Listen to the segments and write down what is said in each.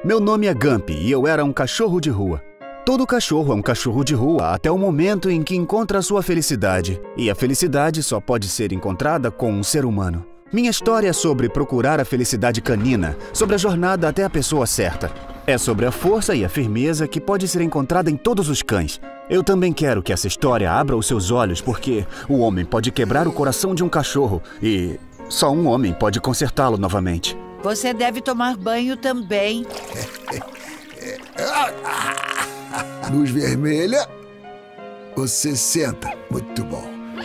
Meu nome é Gump e eu era um cachorro de rua. Todo cachorro é um cachorro de rua até o momento em que encontra a sua felicidade. E a felicidade só pode ser encontrada com um ser humano. Minha história é sobre procurar a felicidade canina, sobre a jornada até a pessoa certa. É sobre a força e a firmeza que pode ser encontrada em todos os cães. Eu também quero que essa história abra os seus olhos, porque o homem pode quebrar o coração de um cachorro e só um homem pode consertá-lo novamente. Você deve tomar banho também. Luz vermelha. Você senta. Muito bom.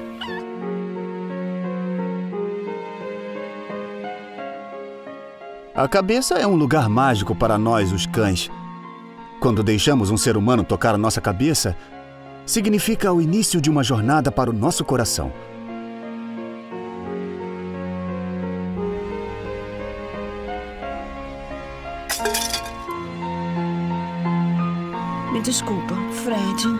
A cabeça é um lugar mágico para nós, os cães. Quando deixamos um ser humano tocar a nossa cabeça, significa o início de uma jornada para o nosso coração. Me desculpa, Fred.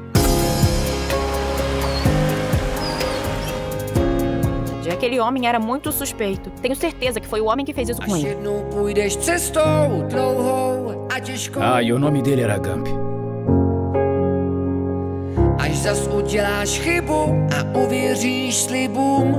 Aquele homem era muito suspeito. Tenho certeza que foi o homem que fez isso com ele. E o nome dele era Gump. Až zas uděláš chybu a uvěříš slibům.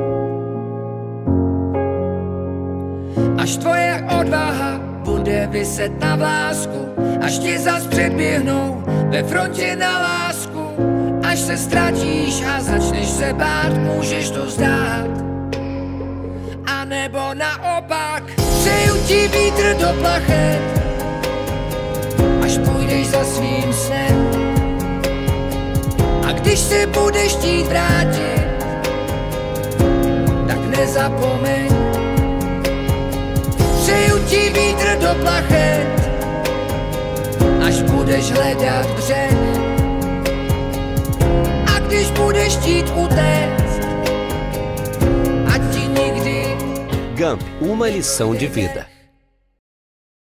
Až tvoje odvaha bude viset na vlásku. Až ti zas předběhnou ve frontě na lásku. Až se ztratíš a začneš se bát, můžeš to vzdát. A nebo naopak, přeju ti vítr do plachet. Až půjdeš za svým snem. A když se budeš chtít vrátit, tak nezapomeň. Přeju ti vítr do plachet. Až budeš hledat břeh. Když budeš chtít utéct, ať ti nikdy... Gump, uma lição de vida.